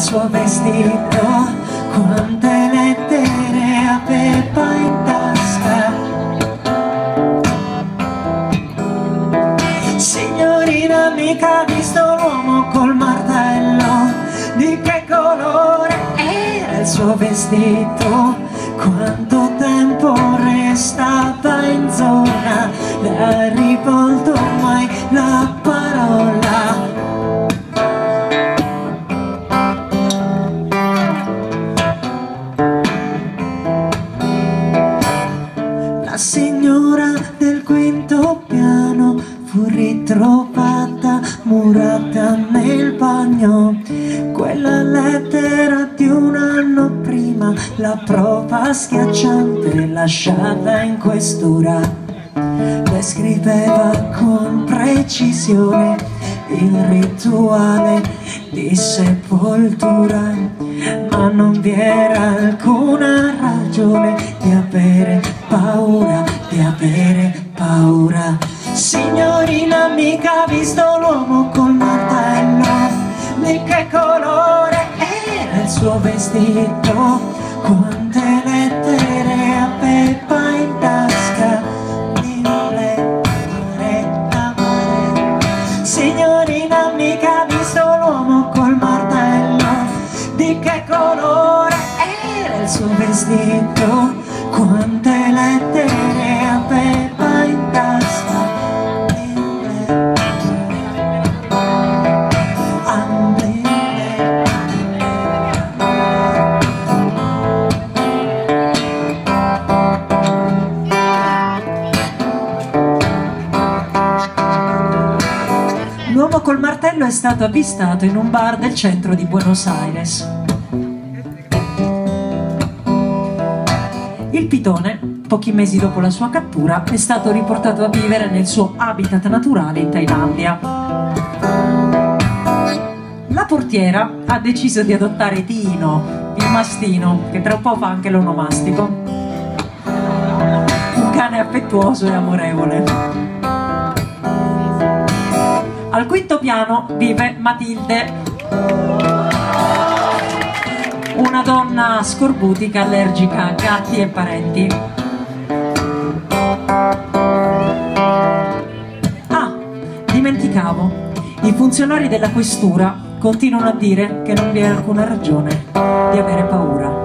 suo vestito, quante lettere aveva in tasca. Signorina, mica ha visto l'uomo col martello, di che colore era il suo vestito, quanto tempo restava in zona, le ha rivolto mai la parola. La signora del quinto piano fu ritrovata murata nel bagno, quella lettera di un anno prima, la prova schiacciante lasciata in questura, descriveva con precisione il rituale di sepoltura, ma non vi era alcuna ragione di avere paura, di avere paura. Signorina, mica ha visto l'uomo col martello, di che colore era il suo vestito, quante lettere aveva in tasca, signorina, mica ha visto l'uomo col martello, di che colore era il suo vestito, quante lettere aveva in tasca. L'uomo col martello è stato avvistato in un bar del centro di Buenos Aires. Il pitone, pochi mesi dopo la sua cattura, è stato riportato a vivere nel suo habitat naturale in Thailandia. La portiera ha deciso di adottare Tino, il mastino, che tra un po' fa anche l'onomastico. Un cane affettuoso e amorevole. Al quinto piano vive Matilde, una donna scorbutica allergica a gatti e parenti. Ah, dimenticavo, i funzionari della questura continuano a dire che non vi è alcuna ragione di avere paura.